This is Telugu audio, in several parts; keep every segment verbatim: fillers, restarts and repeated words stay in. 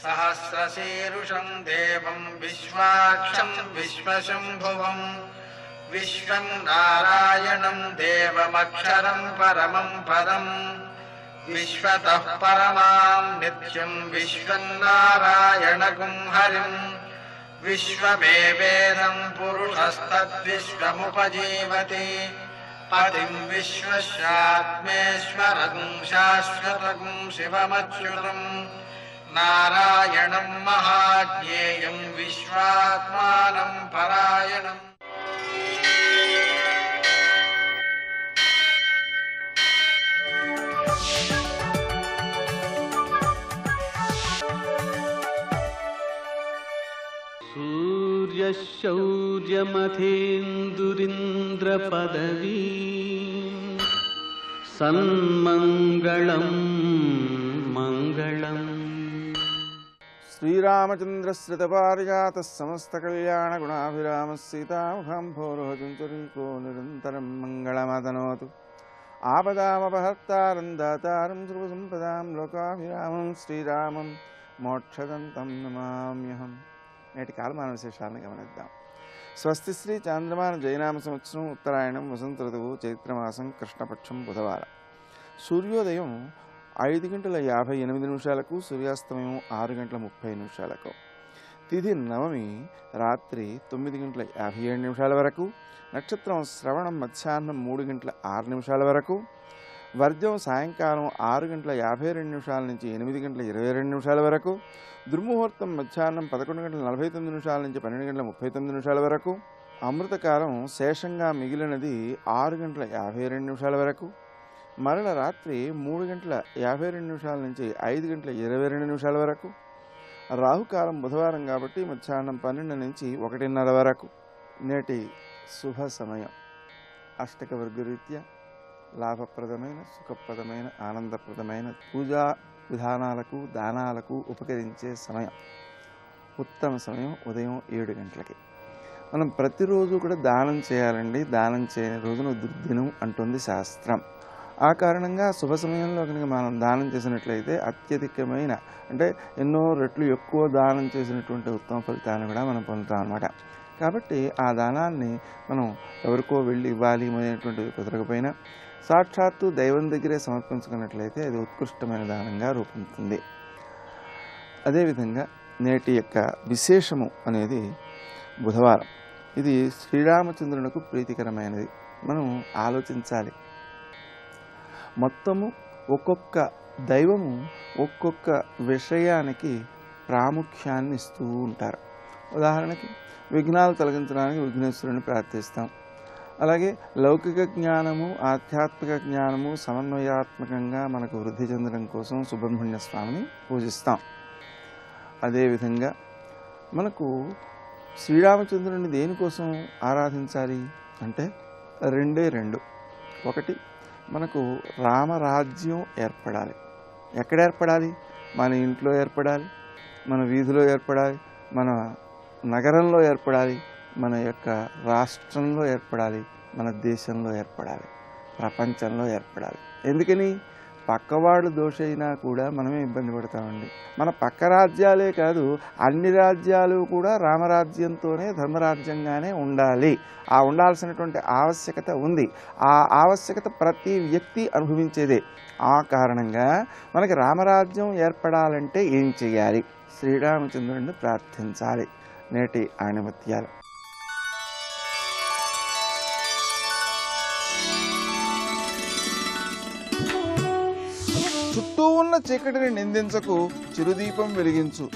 सहस्रशीर्षं देवं विश्वाक्षं विश्वशम्भुवं विश्वं नारायणं देवमक्षरं परमं पदम् विश्वतः परमां नित्यं विश्वं नारायणगुं हरिम् विश्वमेवेदं पुरुषस्तद्विश्वमुपजीवति पतिं विश्वस्यात्मेश्वरगुं शाश्वतगुं शिवमच्युतं नारायणं महाज्ञेयं विश्वात्मानं परायणम्। सूर्यशौर्यमथेन्दुरिन्द्रपदवी सन्मङ्गलं मङ्गलम्। श्रीरामचन्द्रश्रितपारिजातः समस्तकल्याणगुणाभिरामः सीतामुखाम्भोरोहचञ्चरीको निरन्तरं मङ्गलमतनोतु। आपदामपहर्तारं दातारं सर्वसम्पदां लोकाभिरामं श्रीरामं మోక్షదంతం నమామ్యహం. నేటి కాలమాన విశేషాలను గమనిద్దాం. స్వస్తి శ్రీ చాంద్రమాన జయనామ సంవత్సరం ఉత్తరాయణం వసంత ఋతువు చైత్రమాసం కృష్ణపక్షం బుధవారం. సూర్యోదయం ఐదు గంటల యాభై ఎనిమిది నిమిషాలకు, సూర్యాస్తమయం ఆరు గంటల ముప్పై నిమిషాలకు. తిథి నవమి రాత్రి తొమ్మిది గంటల యాభై ఏడు నిమిషాల వరకు. నక్షత్రం శ్రవణం మధ్యాహ్నం మూడు గంటల ఆరు నిమిషాల వరకు. వర్జం సాయంకాలం ఆరు గంటల యాభై రెండు నిమిషాల నుంచి ఎనిమిది గంటల ఇరవై రెండు నిమిషాల వరకు. దుర్ముహూర్తం మధ్యాహ్నం పదకొండు గంటల నలభై తొమ్మిది నిమిషాల నుంచి పన్నెండు గంటల ముప్పై తొమ్మిది నిమిషాల వరకు. అమృతకాలం శేషంగా మిగిలినది ఆరు గంటల యాభై రెండు నిమిషాల వరకు. మరల రాత్రి మూడు గంటల యాభై రెండు నిమిషాల నుంచి ఐదు గంటల ఇరవై రెండు నిమిషాల వరకు. రాహుకాలం బుధవారం కాబట్టి మధ్యాహ్నం పన్నెండు నుంచి ఒకటిన్నర వరకు. నేటి శుభ సమయం అష్టక వర్గరీత్యా లాభప్రదమైన, సుఖప్రదమైన, ఆనందప్రదమైన పూజా విధానాలకు, దానాలకు ఉపకరించే సమయం. ఉత్తమ సమయం ఉదయం ఏడు గంటలకి. మనం ప్రతిరోజు కూడా దానం చేయాలండి. దానం చేయని రోజున దుర్దినం అంటుంది శాస్త్రం. ఆ కారణంగా శుభ సమయంలో కనుక మనం దానం చేసినట్లయితే అత్యధికమైన, అంటే ఎన్నో రెట్లు ఎక్కువ దానం చేసినటువంటి ఉత్తమ ఫలితాన్ని కూడా మనం పొందుతాం అన్నమాట. కాబట్టి ఆ దానాన్ని మనం ఎవరికో వెళ్ళి ఇవ్వాలి అనేటువంటిది కుదరకపోయినా సాక్షాత్తు దైవం దగ్గరే సమర్పించుకున్నట్లయితే అది ఉత్కృష్టమైన దానంగా రూపొందుతుంది. అదేవిధంగా నేటి యొక్క విశేషము అనేది బుధవారం. ఇది శ్రీరామచంద్రునికి ప్రీతికరమైనది. మనం ఆలోచించాలి. మొత్తము ఒక్కొక్క దైవము ఒక్కొక్క విషయానికి ప్రాముఖ్యాన్ని ఇస్తూ ఉంటారు. ఉదాహరణకి విఘ్నాలు తొలగించడానికి విఘ్నేశ్వరుని ప్రార్థిస్తాం. అలాగే లౌకిక జ్ఞానము, ఆధ్యాత్మిక జ్ఞానము సమన్వయాత్మకంగా మనకు వృద్ధి చెందడం కోసం సుబ్రహ్మణ్య స్వామిని పూజిస్తాం. అదేవిధంగా మనకు శ్రీరామచంద్రుని దేనికోసం ఆరాధించాలి అంటే రెండే రెండు. ఒకటి, మనకు రామరాజ్యం ఏర్పడాలి. ఎక్కడ ఏర్పడాలి? మన ఇంట్లో ఏర్పడాలి, మన వీధిలో ఏర్పడాలి, మన నగరంలో ఏర్పడాలి, మన యొక్క రాష్ట్రంలో ఏర్పడాలి, మన దేశంలో ఏర్పడాలి, ప్రపంచంలో ఏర్పడాలి. ఎందుకని? పక్కవాడు దోషైనా కూడా మనమే ఇబ్బంది పడతామండి. మన పక్క రాజ్యాలే కాదు, అన్ని రాజ్యాలు కూడా రామరాజ్యంతోనే ధర్మరాజ్యంగానే ఉండాలి. ఆ ఉండాల్సినటువంటి ఆవశ్యకత ఉంది. ఆ ఆవశ్యకత ప్రతి వ్యక్తి అనుభవించేదే. ఆ కారణంగా మనకి రామరాజ్యం ఏర్పడాలంటే ఏం చేయాలి? శ్రీరామచంద్రుడిని ప్రార్థించాలి. నేటి ఆణిమత్యాలు. చుట్టూ ఉన్న చీకటిని నిందించకు, చిరుదీపం వెలిగించు.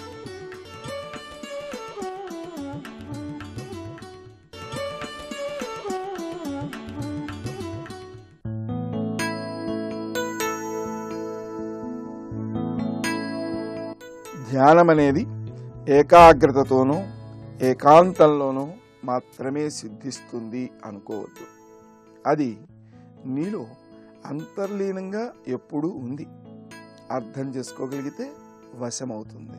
ధ్యానం అనేది ఏకాగ్రతతోనూ ఏకాంతంలోనూ మాత్రమే సిద్ధిస్తుంది అనుకోవద్దు. అది నీలో అంతర్లీనంగా ఎప్పుడూ ఉంది. అర్థం చేసుకోగలిగితే వశమవుతుంది.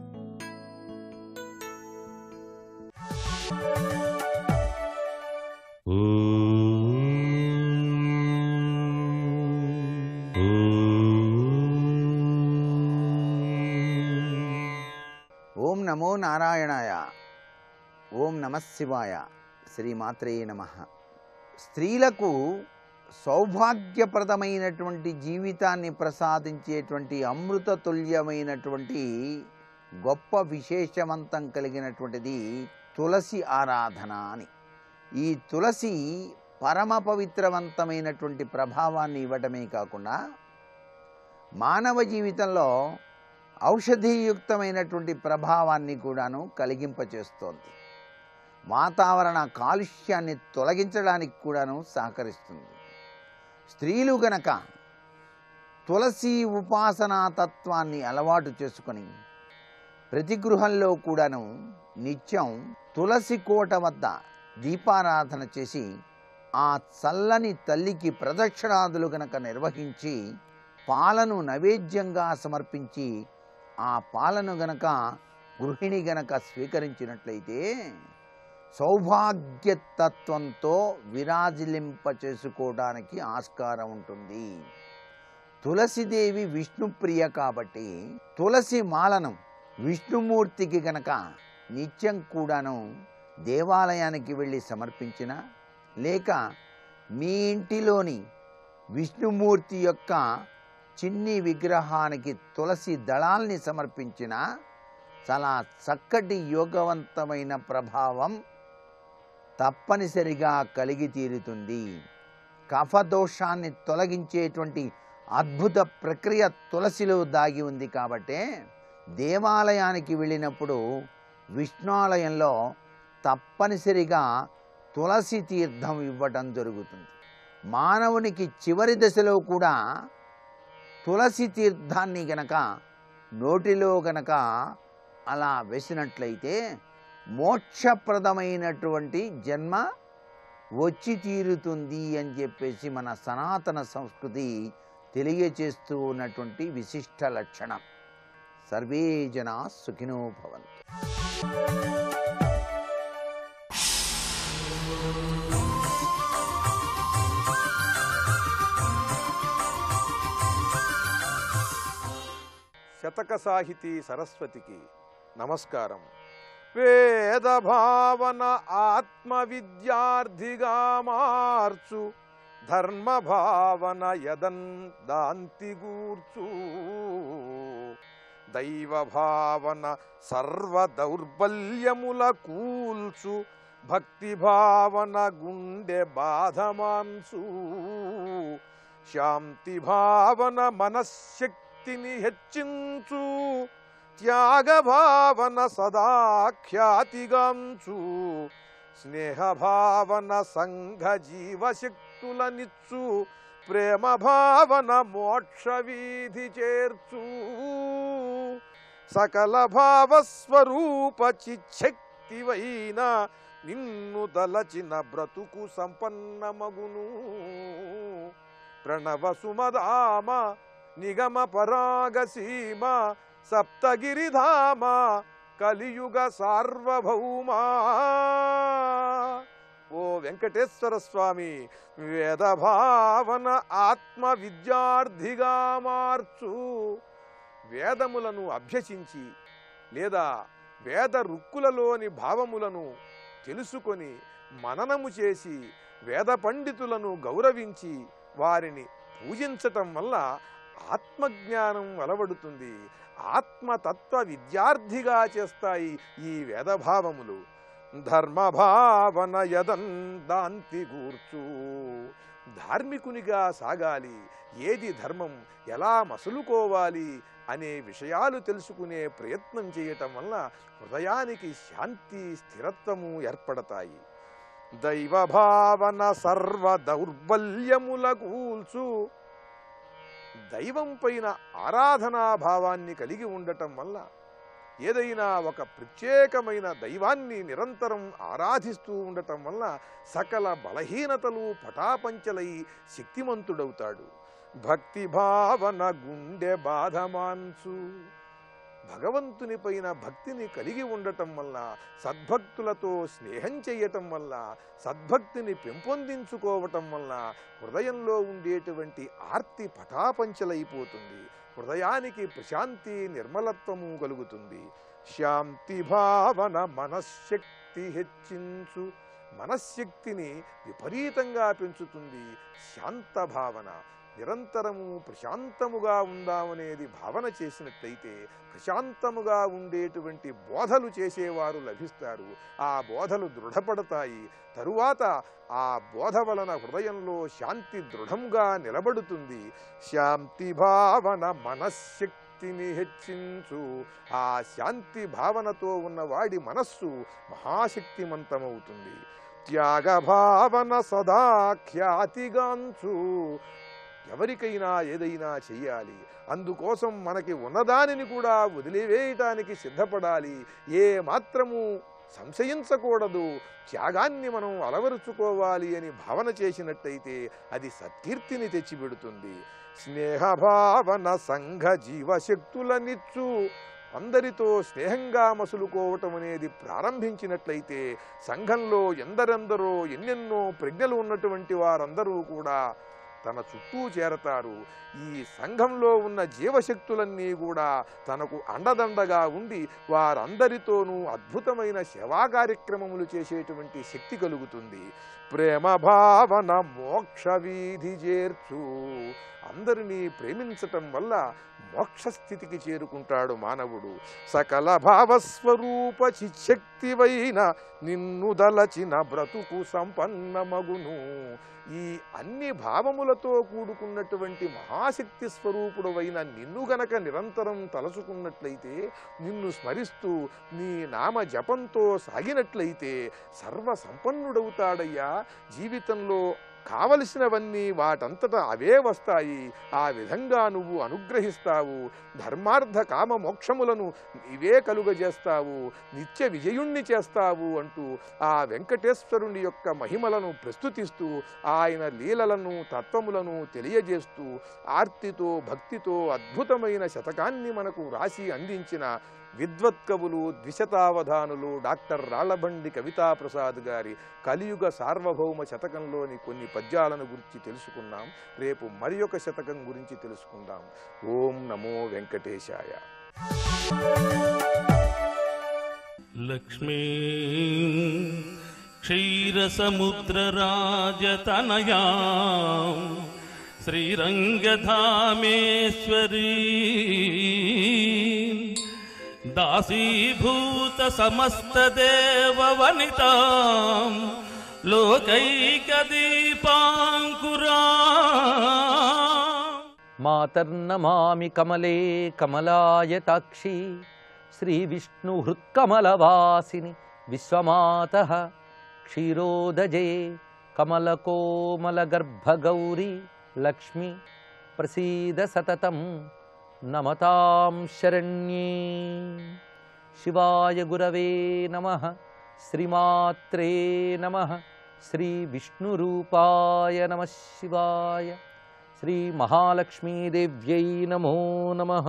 ఓం నమో నారాయణాయ. ఓం నమః శివాయ. శ్రీమాత్రే నమః. స్త్రీలకు సౌభాగ్యప్రదమైనటువంటి జీవితాన్ని ప్రసాదించేటువంటి అమృతతుల్యమైనటువంటి గొప్ప విశేషవంతం కలిగినటువంటిది తులసి ఆరాధన అని. ఈ తులసి పరమ పవిత్రవంతమైనటువంటి ప్రభావాన్ని ఇవ్వటమే కాకుండా మానవ జీవితంలో ఔషధీయుక్తమైనటువంటి ప్రభావాన్ని కూడాను కలిగింపచేస్తోంది. వాతావరణ కాలుష్యాన్ని తొలగించడానికి కూడాను సహకరిస్తుంది. స్త్రీలు గనక తులసి ఉపాసనా తత్వాన్ని అలవాటు చేసుకొని ప్రతి గృహంలో కూడాను నిత్యం తులసి కోట వద్ద దీపారాధన చేసి ఆ చల్లని తల్లికి ప్రదక్షిణాదులు గనక నిర్వహించి పాలను నైవేద్యంగా సమర్పించి ఆ పాలను గనక గృహిణి గనక స్వీకరించినట్లయితే సౌభాగ్యతత్వంతో విరాజిలింప చేసుకోవడానికి ఆస్కారం ఉంటుంది. తులసిదేవి విష్ణుప్రియ కాబట్టి తులసి మాలను విష్ణుమూర్తికి గనక నిత్యం కూడాను దేవాలయానికి వెళ్ళి సమర్పించిన, లేక మీ ఇంటిలోని విష్ణుమూర్తి యొక్క చిన్ని విగ్రహానికి తులసి దళాల్ని సమర్పించిన చాలా చక్కటి యోగవంతమైన ప్రభావం తప్పనిసరిగా కలిగి తీరుతుంది. కఫదోషాన్ని తొలగించేటువంటి అద్భుత ప్రక్రియ తులసిలో దాగి ఉంది. కాబట్టి దేవాలయానికి వెళ్ళినప్పుడు విష్ణాలయంలో తప్పనిసరిగా తులసి తీర్థం ఇవ్వటం జరుగుతుంది. మానవునికి చివరి దశలో కూడా తులసి తీర్థాన్ని గనక నోటిలో గనక అలా వేసినట్లయితే మోక్షప్రదమైనటువంటి జన్మ వచ్చి తీరుతుంది అని చెప్పేసి మన సనాతన సంస్కృతి తెలియచేస్తూ ఉన్నటువంటి విశిష్ట లక్షణం. సర్వే జనా సుఖినో భవంతు. శతక సాహితీ సరస్వతికి నమస్కారం. వేద భావన ఆత్మ విద్యార్థిగా మార్చు, ధర్మ భావన యదన్ దాంతి గూర్చు, దైవ భావన సర్వ దౌర్బల్యముల కూల్చు, భక్తి భావన గుండె బాధమాన్సు, శాంతి భావన మనశ్శక్తిని హెచ్చించు, త్యాగ భావన సదా ఖ్యాతిగాంచు, స్నేహ భావన సంఘ జీవశక్తులనిచ్చు, ప్రేమ భావన మోక్ష వీధి చేర్చు, సకల భావస్వరూప చిచ్చక్తివైన నిన్ను దలచిన బ్రతుకు సంపన్నమగును. ప్రణవ సుమదామ నిగమ పరాగసీమ సప్తగిరిధామ కలియుగ సార్వభౌమా. ఓ వెంకటేశ్వర స్వామి, వేదభావన ఆత్మ విద్యార్థిగా మార్చు. వేదములను అభ్యసించి లేదా వేద రుక్కులలోని భావములను తెలుసుకొని మననము చేసి వేద పండితులను గౌరవించి వారిని పూజించటం వల్ల ఆత్మజ్ఞానం అలవడుతుంది. ఆత్మతత్వ విద్యార్థిగా చేస్తాయి ఈ వేదభావములు. ధర్మభావన యదన్ దాంతి గూర్చు, ధార్మికునిగా సాగాలి, ఏది ధర్మం, ఎలా మసులుకోవాలి అనే విషయాలు తెలుసుకునే ప్రయత్నం చేయటం వల్ల హృదయానికి శాంతి స్థిరత్వము ఏర్పడతాయి. దైవ భావన సర్వ దౌర్బల్యముల కూల్చు, దైవం పైన ఆరాధనా భావాన్ని కలిగి ఉండటం వల్ల ఏదైనా ఒక ప్రత్యేకమైన దైవాన్ని నిరంతరం ఆరాధిస్తూ ఉండటం వల్ల సకల బలహీనతలు పటాపంచలై శక్తిమంతుడవుతాడు. భక్తి భావన గుండె బాధమాన్సు, భగవంతుని పైన భక్తిని కలిగి ఉండటం వల్ల, సద్భక్తులతో స్నేహం చేయటం వల్ల, సద్భక్తిని పెంపొందించుకోవటం వల్ల హృదయంలో ఉండేటువంటి ఆర్తి పటాపంచలైపోతుంది. హృదయానికి ప్రశాంతి నిర్మలత్వము కలుగుతుంది. శాంతి భావన మనశ్శక్తి హెచ్చించు. మనశ్శక్తిని విపరీతంగా పెంచుతుంది శాంత భావన. నిరంతరము ప్రశాంతముగా ఉందామనేది భావన చేసినట్లయితే ప్రశాంతముగా ఉండేటువంటి బోధలు చేసేవారు లభిస్తారు. ఆ బోధలు దృఢపడతాయి. తరువాత ఆ బోధ వలన హృదయంలో శాంతి దృఢంగా నిలబడుతుంది. శాంతి భావన మనశ్శక్తిని హెచ్చించు. ఆ శాంతి భావనతో ఉన్నవాడి మనస్సు మహాశక్తిమంతమవుతుంది. త్యాగ భావన సదా ఖ్యాతిగాంచు. ఎవరికైనా ఏదైనా చెయ్యాలి, అందుకోసం మనకి ఉన్నదానిని కూడా వదిలివేయటానికి సిద్ధపడాలి. ఏ మాత్రము సంశయించకూడదు. త్యాగాన్ని మనం అలవరుచుకోవాలి అని భావన చేసినట్టయితే అది సత్కీర్తిని తెచ్చిపెడుతుంది. స్నేహభావన సంఘ జీవశక్తులనిచ్చు. అందరితో స్నేహంగా మసులుకోవటం అనేది ప్రారంభించినట్లయితే సంఘంలో ఎందరెందరో ఎన్నెన్నో ప్రజ్ఞలు ఉన్నటువంటి వారందరూ కూడా తన చుట్టూ చేరతారు. ఈ సంఘంలో ఉన్న జీవశక్తులన్నీ కూడా తనకు అండదండగా ఉండి వారందరితోనూ అద్భుతమైన సేవా కార్యక్రమములు చేసేటువంటి శక్తి కలుగుతుంది. ప్రేమ భావన మోక్ష వీధి చేర్చు. అందరినీ ప్రేమించటం వల్ల మోక్షస్థితికి చేరుకుంటాడు మానవుడు. సకల భావస్వరూప చిశక్తివైన నిన్ను దలచిన బ్రతుకు సంపన్నమగును. ఈ అన్ని భావములతో కూడుకున్నటువంటి మహాశక్తి స్వరూపుడవైన నిన్ను గనక నిరంతరం తలచుకున్నట్లయితే, నిన్ను స్మరిస్తూ నీ నామ జపంతో సాగినట్లయితే సర్వ సంపన్నుడవుతాడయ్యా. జీవితంలో కావలసినవన్నీ వాటంతటా అవే వస్తాయి. ఆ విధంగా నువ్వు అనుగ్రహిస్తావు. ధర్మార్థ కామ మోక్షములను నీవే కలుగజేస్తావు. నిత్య విజయుణ్ణి చేస్తావు అంటూ ఆ వెంకటేశ్వరుని యొక్క మహిమలను ప్రస్తుతిస్తూ ఆయన లీలలను తత్వములను తెలియజేస్తూ ఆర్తితో భక్తితో అద్భుతమైన శతకాన్ని మనకు రాసి అందించిన విద్వత్కవులు ద్విశతావధానులు డాక్టర్ రాళ్లబండి కవితాప్రసాద్ గారి కలియుగ సార్వభౌమ శతకంలోని కొన్ని పద్యాలను గురించి తెలుసుకున్నాం. రేపు మరి ఒక శతకం గురించి తెలుసుకుందాం. ఓం నమో వెంకటేశాయ. లక్ష్మీ క్షీరసముద్రరాజతనయా శ్రీరంగధామేశ్వరీ దాసీభూత సమస్త దేవ వనితా లోకైక దీపాంకురా. మాతర్నమామి కమలే కమలాయతాక్షి శ్రీవిష్ణుహృత్కమలవాసిని విశ్వమాతః క్షీరోదజే కమలకోమలగర్భగౌరీ లక్ష్మి ప్రసీద సతతం నమతాం శరణ్యే. శివాయ గురవే నమః. శ్రీమాత్రే నమః. శ్రీ విష్ణురూపాయ నమః శివాయ. శ్రీ మహాలక్ష్మీదేవ్యై నమో నమః.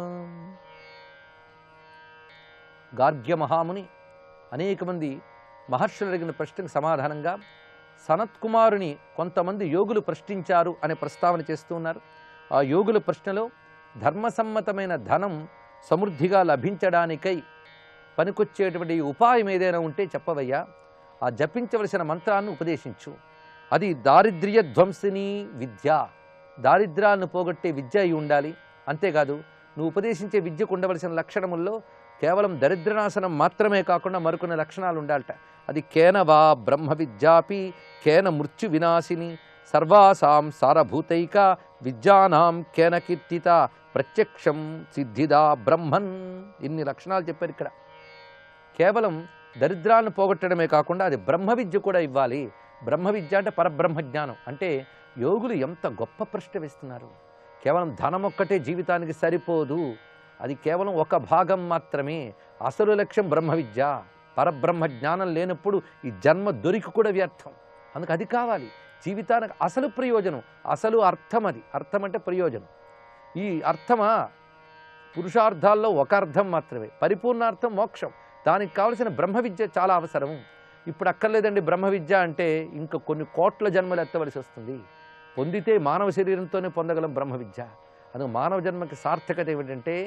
గార్గ్య మహాముని అనేక మంది మహర్షులు అడిగిన ప్రశ్నకు సమాధానంగా సనత్కుమారుని కొంతమంది యోగులు ప్రశ్నించారు అనే ప్రస్తావన చేస్తూ ఉన్నారు. ఆ యోగుల ప్రశ్నలో ధర్మసమ్మతమైన ధనం సమృద్ధిగా లభించడానికై పనికొచ్చేటువంటి ఉపాయం ఏదైనా ఉంటే చెప్పవయ్యా. ఆ జపించవలసిన మంత్రాన్ని ఉపదేశించు. అది దారిద్ర్య ధ్వంసిని విద్య, దారిద్ర్యాలను పోగొట్టే విద్య అయి ఉండాలి. అంతేకాదు నువ్వు ఉపదేశించే విద్యకు ఉండవలసిన లక్షణముల్లో కేవలం దరిద్రనాశనం మాత్రమే కాకుండా మరికొన్ని లక్షణాలు ఉండాలట. అది కేన వా బ్రహ్మ విద్యాపి కేన మృత్యు వినాశిని సర్వాసాం సారభూతైక విద్యానాం కేన కీర్తిత ప్రత్యక్షం సిద్ధిదా బ్రహ్మన్. ఇన్ని లక్షణాలు చెప్పారు ఇక్కడ. కేవలం దరిద్రాలను పోగొట్టడమే కాకుండా అది బ్రహ్మ విద్య కూడా ఇవ్వాలి. బ్రహ్మ విద్య అంటే పరబ్రహ్మ జ్ఞానం. అంటే యోగులు ఎంత గొప్ప ప్రశ్న వేస్తున్నారు. కేవలం ధనం ఒక్కటే జీవితానికి సరిపోదు, అది కేవలం ఒక భాగం మాత్రమే. అసలు లక్ష్యం బ్రహ్మ విద్య. పరబ్రహ్మ జ్ఞానం లేనప్పుడు ఈ జన్మ దొరికి కూడా వ్యర్థం. అందుకు అది కావాలి జీవితానికి అసలు ప్రయోజనం, అసలు అర్థం. అది అర్థం అంటే ప్రయోజనం. ఈ అర్థమా పురుషార్థాల్లో ఒక అర్థం మాత్రమే, పరిపూర్ణార్థం మోక్షం. దానికి కావలసిన బ్రహ్మ విద్య చాలా అవసరం. ఇప్పుడు అక్కర్లేదండి బ్రహ్మ విద్య అంటే ఇంకా కొన్ని కోట్ల జన్మలు ఎత్తవలసి వస్తుంది. పొందితే మానవ శరీరంతోనే పొందగలం బ్రహ్మ విద్య. అందుకు మానవ జన్మకి సార్థకత ఏమిటంటే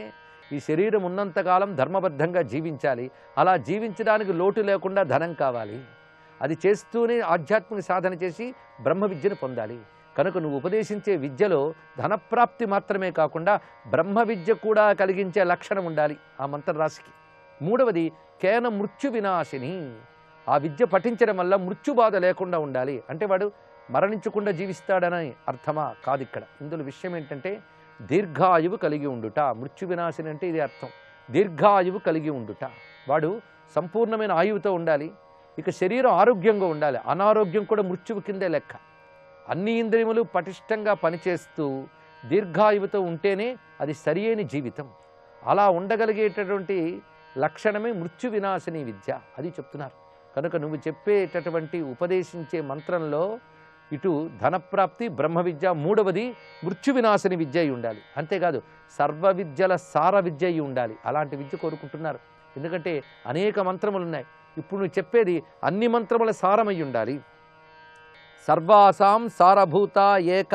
ఈ శరీరం ఉన్నంతకాలం ధర్మబద్ధంగా జీవించాలి. అలా జీవించడానికి లోటు లేకుండా ధనం కావాలి. అది చేస్తూనే ఆధ్యాత్మిక సాధన చేసి బ్రహ్మ విద్యను పొందాలి. కనుక నువ్వు ఉపదేశించే విద్యలో ధనప్రాప్తి మాత్రమే కాకుండా బ్రహ్మ విద్య కూడా కలిగించే లక్షణం ఉండాలి ఆ మంత్రరాశికి. మూడవది కేన మృత్యు వినాశిని. ఆ విద్య పఠించడం వల్ల మృత్యుబాధ లేకుండా ఉండాలి. అంటే వాడు మరణించకుండా జీవిస్తాడని అర్థమా? కాదు. ఇక్కడ ఇందులో విషయం ఏంటంటే దీర్ఘాయువు కలిగి ఉండుట. మృత్యు వినాశిని అంటే ఇది అర్థం. దీర్ఘాయువు కలిగి ఉండుట. వాడు సంపూర్ణమైన ఆయువుతో ఉండాలి. ఇక శరీరం ఆరోగ్యంగా ఉండాలి. అనారోగ్యం కూడా మృత్యువు కిందే లెక్క. అన్ని ఇంద్రియములు పటిష్టంగా పనిచేస్తూ దీర్ఘాయువుతో ఉంటేనే అది సరియైన జీవితం. అలా ఉండగలిగేటటువంటి లక్షణమే మృత్యు వినాశిని విద్య. అది చెప్తున్నారు. కనుక నువ్వు చెప్పేటటువంటి ఉపదేశించే మంత్రంలో ఇటు ధనప్రాప్తి, బ్రహ్మ విద్య, మూడవది మృత్యు వినాశిని విద్య అయి ఉండాలి. అంతేకాదు సర్వ విద్యల సార విద్య అయి ఉండాలి. అలాంటి విద్య కోరుకుంటున్నారు. ఎందుకంటే అనేక మంత్రములు ఉన్నాయి. ఇప్పుడు నువ్వు చెప్పేది అన్ని మంత్రముల సారమై ఉండాలి. సర్వాసాం సారభూత ఏక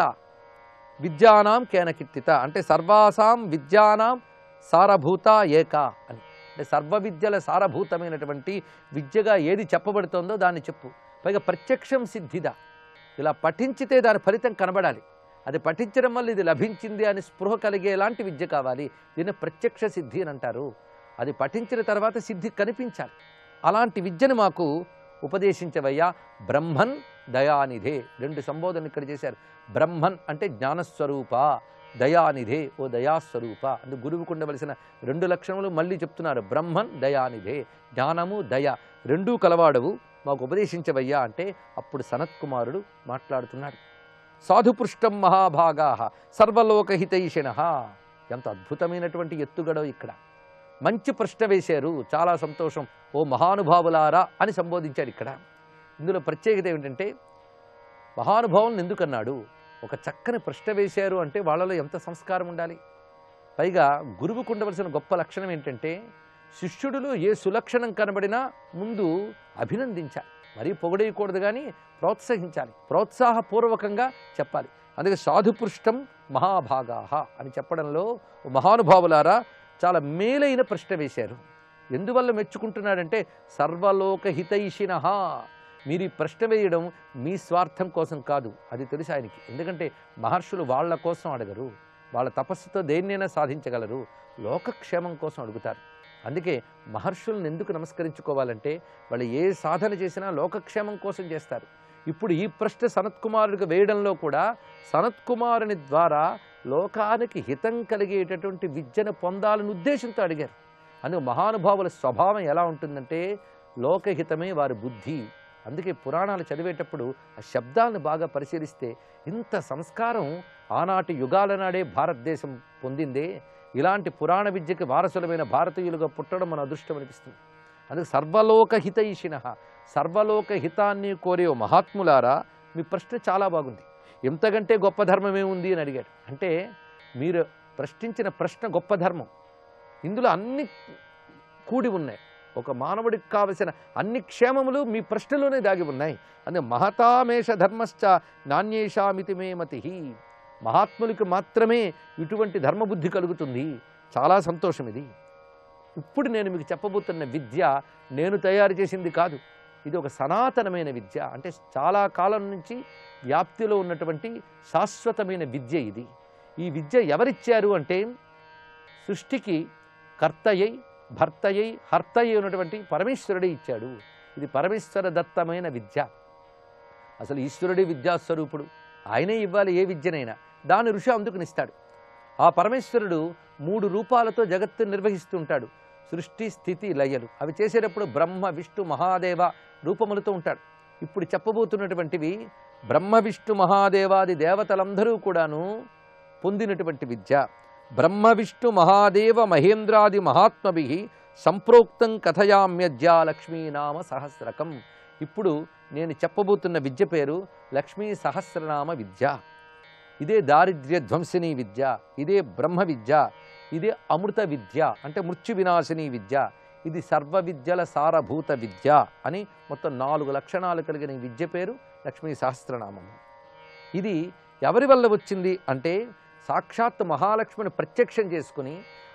విద్యానాం కేనకీర్తిత. అంటే సర్వాసాం విద్యానాం సారభూత ఏక అని. అంటే సర్వ విద్యల సారభూతమైనటువంటి విద్యగా ఏది చెప్పబడుతుందో దాన్ని చెప్పు. పైగా ప్రత్యక్షం సిద్ధిద. ఇలా పఠించితే దాని ఫలితం కనబడాలి. అది పఠించడం వల్ల ఇది లభించింది అని స్పృహ కలిగేలాంటి విద్య కావాలి. దీన్ని ప్రత్యక్ష సిద్ధి అని అంటారు. అది పఠించిన తర్వాత సిద్ధి కనిపించాలి. అలాంటి విద్యను మాకు ఉపదేశించవయ్యా. బ్రహ్మన్ దయానిధే. రెండు సంబోధనలు ఇక్కడ చేశారు. బ్రహ్మన్ అంటే జ్ఞానస్వరూప, దయానిధే ఓ దయాస్వరూప. అంటే గురువుకు ఉండవలసిన రెండు లక్షణములు మళ్ళీ చెప్తున్నారు. బ్రహ్మన్ దయానిధే, జ్ఞానము దయ రెండూ కలవాడవు, మాకు ఉపదేశించవయ్యా అంటే అప్పుడు సనత్కుమారుడు మాట్లాడుతున్నాడు. సాధుపృష్టం మహాభాగా సర్వలోకహితైషిణ. ఎంత అద్భుతమైనటువంటి ఎత్తుగడో ఇక్కడ. మంచి ప్రశ్న వేశారు, చాలా సంతోషం, ఓ మహానుభావులారా అని సంబోధించాడు ఇక్కడ. ఇందులో ప్రత్యేకత ఏమిటంటే మహానుభావులను ఎందుకన్నాడు? ఒక చక్కని ప్రశ్న వేశారు అంటే వాళ్ళలో ఎంత సంస్కారం ఉండాలి. పైగా గురువుకు ఉండవలసిన గొప్ప లక్షణం ఏంటంటే శిష్యుడిలో ఏ సులక్షణం కనబడినా ముందు అభినందించాలి. మరీ పొగడేయకూడదు, కానీ ప్రోత్సహించాలి, ప్రోత్సాహపూర్వకంగా చెప్పాలి. అందుకే సాధుపృష్టం మహాభాగా అని చెప్పడంలో మహానుభావులారా చాలా మేలైన ప్రశ్న వేశారు. ఎందువల్ల మెచ్చుకుంటున్నాడంటే సర్వలోకహితైషిణ. మీరు ఈ ప్రశ్న వేయడం మీ స్వార్థం కోసం కాదు, అది తెలుసు ఆయనకి. ఎందుకంటే మహర్షులు వాళ్ళ కోసం అడగరు, వాళ్ళ తపస్సుతో దేన్నైనా సాధించగలరు, లోకక్షేమం కోసం అడుగుతారు. అందుకే మహర్షులను ఎందుకు నమస్కరించుకోవాలంటే వాళ్ళు ఏ సాధన చేసినా లోకక్షేమం కోసం చేస్తారు. ఇప్పుడు ఈ ప్రశ్న సనత్కుమారుడికి వేయడంలో కూడా సనత్కుమారుని ద్వారా లోకానికి హితం కలిగేటటువంటి విద్యను పొందాలని ఉద్దేశంతో అడిగారు. అందుకు మహానుభావుల స్వభావం ఎలా ఉంటుందంటే లోకహితమే వారి బుద్ధి. అందుకే పురాణాలు చదివేటప్పుడు ఆ శబ్దాలను బాగా పరిశీలిస్తే ఇంత సంస్కారం ఆనాటి యుగాల నాడే భారతదేశం పొందిందే. ఇలాంటి పురాణ విద్యకి వారసులమైన భారతీయులుగా పుట్టడం మన అదృష్టం అనిపిస్తుంది. అందుకే సర్వలోకహితైషిణ, సర్వలోక హితాన్ని కోరే మహాత్ములారా మీ ప్రశ్న చాలా బాగుంది, ఇంతకంటే గొప్ప ధర్మం ఏముంది అని అడిగాడు. అంటే మీరు ప్రశ్నించిన ప్రశ్న గొప్ప ధర్మం. ఇందులో అన్ని కూడి ఉన్నాయి. ఒక మానవుడికి కావలసిన అన్ని క్షేమములు మీ ప్రశ్నలోనే దాగి ఉన్నాయి. అందుకే మహతామేష ధర్మశ్చ నాణ్యేషామితి మే మతి. మహాత్ములకు మాత్రమే ఇటువంటి ధర్మబుద్ధి కలుగుతుంది. చాలా సంతోషం ఇది. ఇప్పుడు నేను మీకు చెప్పబోతున్న విద్య నేను తయారు చేసింది కాదు, ఇది ఒక సనాతనమైన విద్య. అంటే చాలా కాలం నుంచి వ్యాప్తిలో ఉన్నటువంటి శాశ్వతమైన విద్య ఇది. ఈ విద్య ఎవరిచ్చారు అంటే సృష్టికి కర్తయ్యై భర్తయ్యై హర్తయ్యై ఉన్నటువంటి పరమేశ్వరుడే ఇచ్చాడు. ఇది పరమేశ్వర దత్తమైన విద్య. అసలు ఈశ్వరుడే విద్యాస్వరూపుడు, ఆయనే ఇవ్వాలి ఏ విద్యనైనా. దాని ఋషి అందుకునిస్తాడు. ఆ పరమేశ్వరుడు మూడు రూపాలతో జగత్తును నిర్వహిస్తూ ఉంటాడు. సృష్టి స్థితి లయలు అవి చేసేటప్పుడు బ్రహ్మ విష్ణు మహాదేవ రూపములతో ఉంటాడు. ఇప్పుడు చెప్పబోతున్నటువంటివి బ్రహ్మ విష్ణు మహాదేవాది దేవతలందరూ కూడాను పొందినటువంటి విద్య. బ్రహ్మ విష్ణు మహాదేవ మహేంద్రాది మహాత్మభి సంప్రోక్తం కథయామ్యద్య లక్ష్మీనామ సహస్రకం. ఇప్పుడు నేను చెప్పబోతున్న విద్య పేరు లక్ష్మీ సహస్రనామ విద్య. ఇదే దారిద్ర్య ధ్వంసిని విద్య, ఇదే బ్రహ్మ విద్య, ఇదే అమృత విద్య అంటే మృత్యు వినాశిని విద్య, ఇది సర్వ విద్యల సారభూత విద్య అని మొత్తం నాలుగు లక్షణాలు కలిగిన ఈ విద్య పేరు లక్ష్మీ సహస్రనామము. ఇది ఎవరి వల్ల వచ్చింది అంటే సాక్షాత్ మహాలక్ష్మిని ప్రత్యక్షం చేసుకుని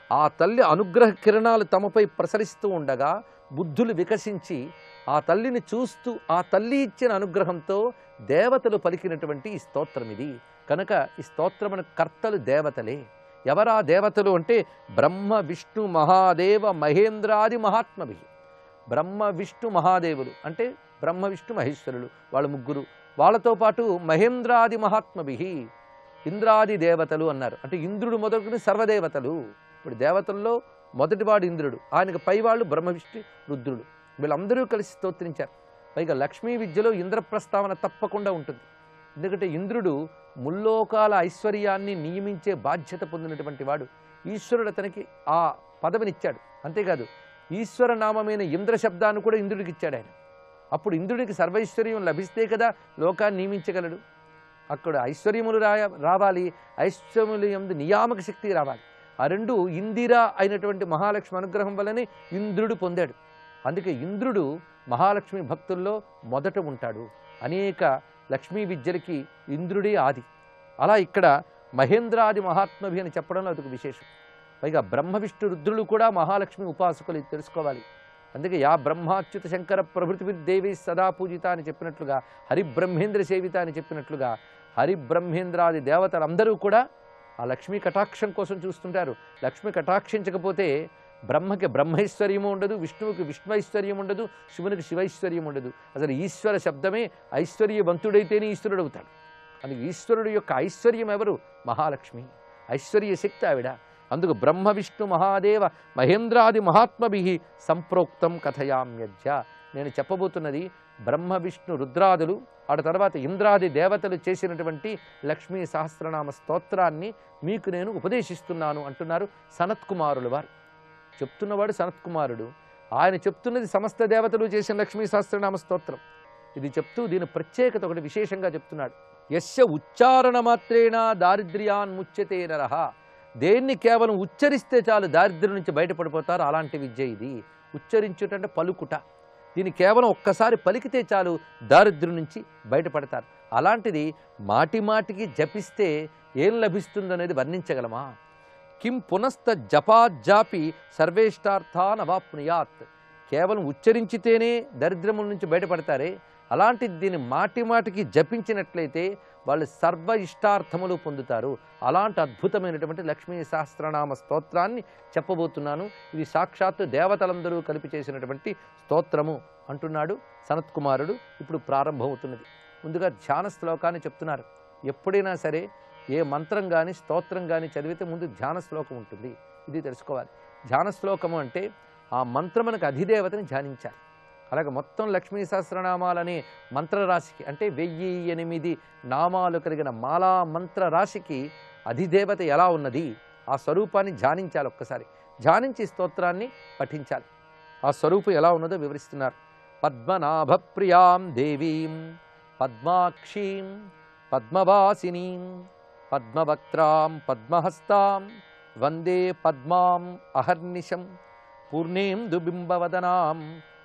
ఆ తల్లి అనుగ్రహ కిరణాలు తమపై ప్రసరిస్తూ ఉండగా బుద్ధులు వికసించి ఆ తల్లిని చూస్తూ ఆ తల్లి ఇచ్చిన అనుగ్రహంతో దేవతలు పలికినటువంటి ఈ స్తోత్రం ఇది. కనుక ఈ స్తోత్రమున కర్తలు దేవతలే. ఎవరా దేవతలు అంటే బ్రహ్మ విష్ణు మహాదేవ మహేంద్రాది మహాత్మభి. బ్రహ్మ విష్ణు మహాదేవులు అంటే బ్రహ్మ విష్ణు మహేశ్వరులు వాళ్ళ ముగ్గురు, వాళ్ళతో పాటు మహేంద్రాది మహాత్మభి ఇంద్రాది దేవతలు అన్నారు. అంటే ఇంద్రుడు మొదలుకుని సర్వదేవతలు. ఇప్పుడు దేవతల్లో మొదటివాడు ఇంద్రుడు, ఆయనకు పైవాళ్ళు బ్రహ్మ విష్ణు రుద్రుడు, వీళ్ళందరూ కలిసి స్తోత్రించారు. పైగా లక్ష్మీ విద్యలో ఇంద్ర ప్రస్తావన తప్పకుండా ఉంటుంది. ఎందుకంటే ఇంద్రుడు ముల్లోకాల ఐశ్వర్యాన్ని నియమించే బాధ్యత పొందినటువంటి వాడు. ఈశ్వరుడు అతనికి ఆ పదవినిచ్చాడు. అంతేకాదు ఈశ్వర నామమైన ఇంద్ర శబ్దాన్ని కూడా ఇంద్రుడికి ఇచ్చాడు ఆయన. అప్పుడు ఇంద్రుడికి సర్వైశ్వర్యం లభిస్తే కదా లోకాన్ని నియమించగలడు. అక్కడ ఐశ్వర్యములు రా రావాలి ఐశ్వర్యములు యందు నియామక శక్తి రావాలి. ఆ రెండు ఇందిరా అయినటువంటి మహాలక్ష్మి అనుగ్రహం వల్లనే ఇంద్రుడు పొందాడు. అందుకే ఇంద్రుడు మహాలక్ష్మి భక్తుల్లో మొదట ఉంటాడు. అనేక లక్ష్మీ విద్యలకి ఇంద్రుడే ఆది. అలా ఇక్కడ మహేంద్రాది మహాత్మభి అని చెప్పడంలో అదొక విశేషం. పైగా బ్రహ్మ విష్ణు రుద్రులు కూడా మహాలక్ష్మి ఉపాసకులు, ఇది తెలుసుకోవాలి. అందుకే యా బ్రహ్మాచ్యుత శంకర ప్రభృతి దేవి సదా పూజిత అని చెప్పినట్లుగా, హరిబ్రహ్మేంద్ర సేవిత అని చెప్పినట్లుగా, హరిబ్రహ్మేంద్రాది దేవతలందరూ కూడా ఆ లక్ష్మీ కటాక్షం కోసం చూస్తుంటారు. లక్ష్మి కటాక్షించకపోతే బ్రహ్మకి బ్రహ్మైశ్వర్యము ఉండదు, విష్ణువుకి విష్ణువైశ్వర్యం ఉండదు, శివునికి శివైశ్వర్యం ఉండదు. అసలు ఈశ్వర శబ్దమే ఐశ్వర్యవంతుడైతేనే ఈశ్వరుడు అవుతాడు. అందుకు ఈశ్వరుడు యొక్క ఐశ్వర్యం ఎవరు? మహాలక్ష్మి. ఐశ్వర్య శక్తి ఆవిడ. అందుకు బ్రహ్మ విష్ణు మహాదేవ మహేంద్రాది మహాత్మభి సంప్రోక్తం కథయామ్యజ్జ. నేను చెప్పబోతున్నది బ్రహ్మ విష్ణు రుద్రాదులు ఆ తర్వాత ఇంద్రాది దేవతలు చేసినటువంటి లక్ష్మీ సహస్రనామ స్తోత్రాన్ని మీకు నేను ఉపదేశిస్తున్నాను అంటున్నారు సనత్కుమారుల వారు. చెప్తున్నవాడు సనత్కుమారుడు, ఆయన చెప్తున్నది సమస్త దేవతలు చేసిన లక్ష్మీ సహస్రనామ స్తోత్రం. ఇది చెప్తూ దీని ప్రత్యేకత ఒకటి విశేషంగా చెప్తున్నాడు. యస్య ఉచ్చారణ మాత్రేణ దారిద్ర్యాన్ ముచ్యతే నరః. దేన్ని కేవలం ఉచ్చరిస్తే చాలు దారిద్ర్యం నుంచి బయటపడిపోతారు, అలాంటి విద్య ఇది. ఉచ్చరించుటంటే పలుకుట. దీన్ని కేవలం ఒక్కసారి పలికితే చాలు దారిద్ర్యం నుంచి బయటపడతారు. అలాంటిది మాటి మాటికి జపిస్తే ఏం లభిస్తుందనేది వర్ణించగలమా? కిం పునస్త జపాజాపి సర్వేష్టార్థాన్ అవాప్నుయాత్. కేవలం ఉచ్చరించితేనే దరిద్రముల నుంచి బయటపడతారే, అలాంటిది దీన్ని మాటి మాటికి జపించినట్లయితే వాళ్ళు సర్వ ఇష్టార్థములు పొందుతారు. అలాంటి అద్భుతమైనటువంటి లక్ష్మీ సహస్రనామ స్తోత్రాన్ని చెప్పబోతున్నాను. ఇది సాక్షాత్తు దేవతలందరూ కలిపి చేసినటువంటి స్తోత్రము అంటున్నాడు సనత్కుమారుడు. ఇప్పుడు ప్రారంభమవుతున్నది. ముందుగా ధ్యాన శ్లోకాన్ని చెప్తున్నారు. ఎప్పుడైనా సరే ఏ మంత్రం కానీ స్తోత్రం కానీ చదివితే ముందు ధ్యాన శ్లోకం ఉంటుంది. ఇది తెలుసుకోవాలి. ధ్యాన శ్లోకము అంటే ఆ మంత్రమునకు అధిదేవతని ధ్యానించాలి. అలాగే మొత్తం లక్ష్మీ సహస్రనామాలనే మంత్రరాశికి అంటే వెయ్యి ఎనిమిది నామాలు కలిగిన మాలా మంత్ర రాశికి అధిదేవత ఎలా ఉన్నది ఆ స్వరూపాన్ని ధ్యానించాలి. ఒక్కసారి ధ్యానించి స్తోత్రాన్ని పఠించాలి. ఆ స్వరూపం ఎలా ఉన్నదో వివరిస్తున్నారు. పద్మనాభ ప్రియాం దేవీం పద్మాక్షీం పద్మవాసినీం పద్మవక్త్రాం పద్మహస్తాం వందే పద్మాం అహర్నిశం పూర్ణేందుబింబవదనాం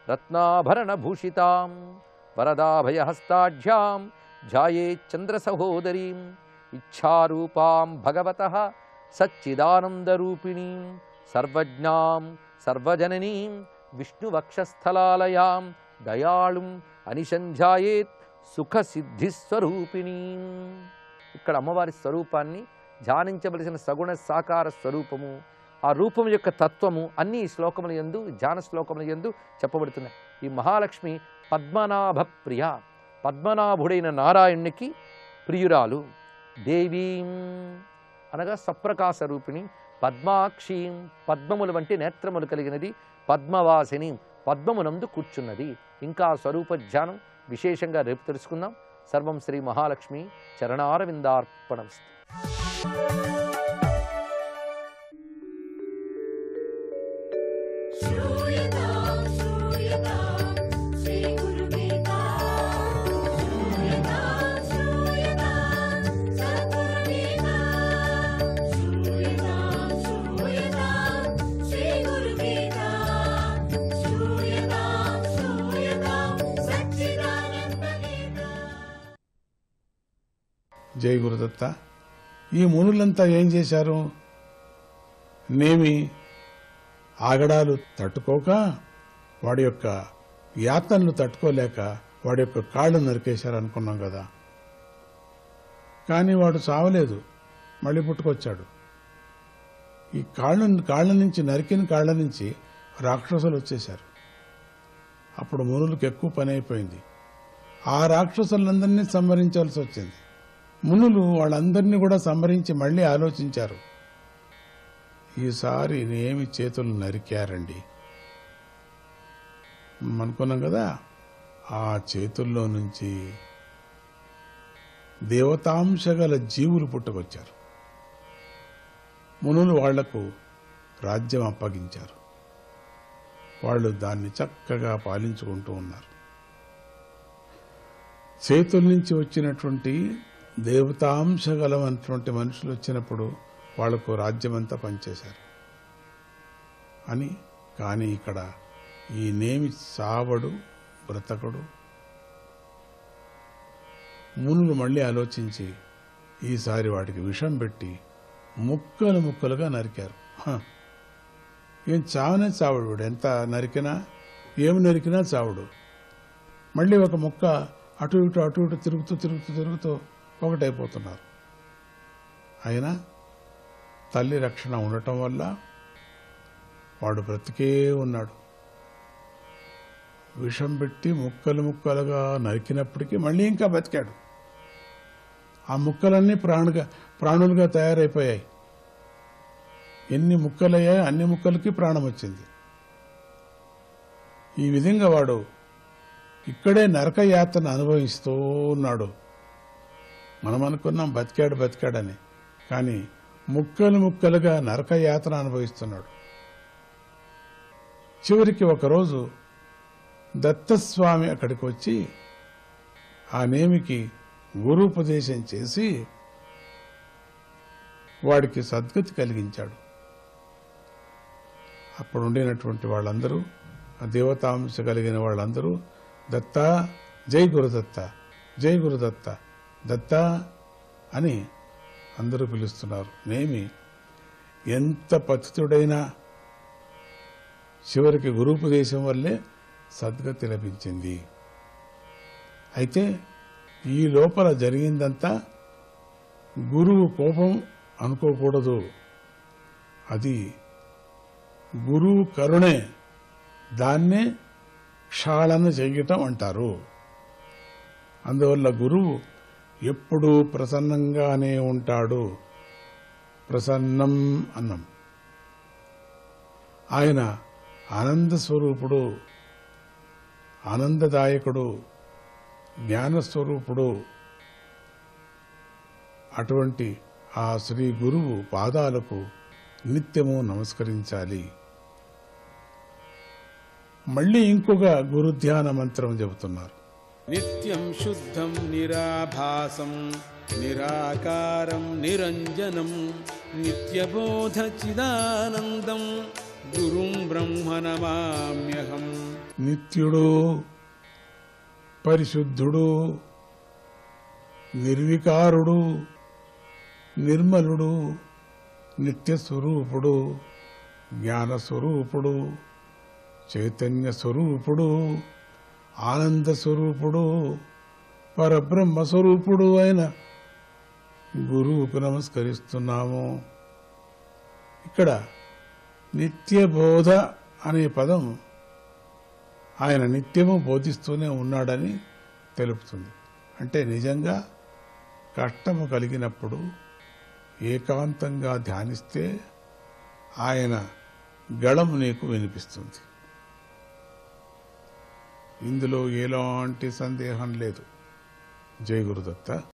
రత్నాభరణభూషితాం వరదాభయహస్తాఢ్యాం ధ్యాయేచ్చంద్రసహోదరీం ఇచ్ఛారూపాం భగవతః సచ్చిదానందరూపిణీం సర్వజ్ఞాం సర్వజననీం విష్ణువక్షస్థలాలయాం దయాళుం అనిశంధ్యాయేత్ సుఖసిద్ధిస్వరూపిణీం. ఇక్కడ అమ్మవారి స్వరూపాన్ని ధ్యానించవలసిన సగుణ సాకార స్వరూపము, ఆ రూపం యొక్క తత్వము అన్ని ఈ శ్లోకముల యందు ధ్యాన శ్లోకముల యందు చెప్పబడుతున్నాయి. ఈ మహాలక్ష్మి పద్మనాభ ప్రియ, పద్మనాభుడైన నారాయణునికి ప్రియురాలు. దేవీం అనగా సప్రకాశ రూపిణి, పద్మాక్షీం పద్మములు వంటి నేత్రములు కలిగినది, పద్మవాసిని పద్మమునందు కూర్చున్నది. ఇంకా స్వరూప ధ్యానం విశేషంగా రేపు తెలుసుకుందాం. సర్వం శ్రీ మహాలక్ష్మి చరణారవిందార్పణమస్తు. జై గురుదత్త. ఈ మునులంతా ఏం చేశారు? నేమి ఆగడాలు తట్టుకోక వాడి యొక్క యాతనలు తట్టుకోలేక వాడి యొక్క కాళ్ళు నరికేశారు అనుకున్నాం కదా. కానీ వాడు చావలేదు, మళ్ళీ పుట్టుకొచ్చాడు. ఈ కాళ్ళ కాళ్ళ నుంచి నరికిన కాళ్ళ నుంచి రాక్షసులు వచ్చేశారు. అప్పుడు మునులకు ఎక్కువ పని అయిపోయింది. ఆ రాక్షసులందరినీ సంహరించాల్సి వచ్చింది. మునులు వాళ్ళందరినీ కూడా సంహరించి మళ్ళీ ఆలోచించారు. ఈసారి నేమి చేతులు నరికారండి అనుకున్నాం కదా. ఆ చేతుల్లో నుంచి దేవతాంశ గల జీవులు పుట్టుకొచ్చారు. మునులు వాళ్లకు రాజ్యం అప్పగించారు. వాళ్ళు దాన్ని చక్కగా పాలించుకుంటూ ఉన్నారు. చేతుల నుంచి వచ్చినటువంటి దేవతాంశ గలమైనటువంటి మనుషులు వచ్చినప్పుడు వాళ్లకు రాజ్యమంతా పనిచేశారు అని. కానీ ఇక్కడ ఈ నేమి సావడు, బ్రతకడు. మునులు మళ్ళీ ఆలోచించి ఈసారి వాడికి విషం పెట్టి ముక్కలు ముక్కలుగా నరికారు. ఏం చావనే చావడు వాడు, ఎంత నరికినా ఏమి నరికినా చావడు. మళ్ళీ ఒక ముక్క అటు ఇటు అటు ఇటు తిరుగుతూ తిరుగుతూ తిరుగుతూ ఒకటైపోతున్నారు. అయినా తల్లి రక్షణ ఉండటం వల్ల వాడు బ్రతికే ఉన్నాడు. విషం పెట్టి ముక్కలు ముక్కలుగా నరికినప్పటికీ మళ్ళీ ఇంకా బతికాడు. ఆ ముక్కలన్నీ ప్రాణుగా ప్రాణులుగా తయారైపోయాయి. ఎన్ని ముక్కలయ్యాయో అన్ని ముక్కలకి ప్రాణం వచ్చింది. ఈ విధంగా వాడు ఇక్కడే నరకయాతన అనుభవిస్తూ ఉన్నాడు. మనం అనుకున్నాం బతికాడు బతికాడని, కానీ ముక్కలు ముక్కలుగా నరకయాతన అనుభవిస్తున్నాడు. చివరికి ఒకరోజు దత్తస్వామి అక్కడికి వచ్చి ఆ నేమికి గురూపదేశం చేసి వాడికి సద్గతి కలిగించాడు. అప్పుడు ఉండినటువంటి వాళ్ళందరూ, ఆ దేవతాంశ కలిగిన వాళ్ళందరూ దత్త, జై గురుదత్త, జై గురుదత్త, దత్త అని అందరూ పిలుస్తున్నారు. నేమి ఎంత పతితుడైనా చివరికి గురూపదేశం వల్లే సద్గతి లభించింది. అయితే ఈ లోపల జరిగిందంతా గురువు కోపం అనుకోకూడదు. అది గురువు కరుణే. దాన్నే క్షాళన చేయటం అంటారు. అందువల్ల గురువు ఎప్పుడూ ప్రసన్నంగానే ఉంటాడు. ప్రసన్నం అన్నం. ఆయన ఆనంద స్వరూపుడు, ఆనందదాయకుడు, జ్ఞానస్వరూపుడు. అటువంటి ఆ శ్రీ గురువు పాదాలకు నిత్యము నమస్కరించాలి. మళ్ళీ ఇంకొక గురుధ్యాన మంత్రం చెబుతున్నారు. నిత్యం శుద్ధం నిరాభాసం నిరాకారం నిరంజనం నిత్యబోధ చిదానందం గురుం బ్రహ్మ నమామ్యహం. నిత్యుడు, పరిశుద్ధుడు, నిర్వికారుడు, నిర్మలుడు, నిత్యస్వరూపుడు, జ్ఞానస్వరూపుడు, చైతన్య స్వరూపుడు, ఆనంద స్వరూపుడు, పరబ్రహ్మ స్వరూపుడు అయిన గురువుకు నమస్కరిస్తున్నాము. ఇక్కడ నిత్యబోధ అనే పదం ఆయన నిత్యము బోధిస్తూనే ఉన్నాడని తెలుపుతుంది. అంటే నిజంగా కష్టము కలిగినప్పుడు ఏకాంతంగా ధ్యానిస్తే ఆయన గళం నీకు వినిపిస్తుంది. ఇందులో ఎలాంటి సందేహం లేదు. జై గురుదత్త.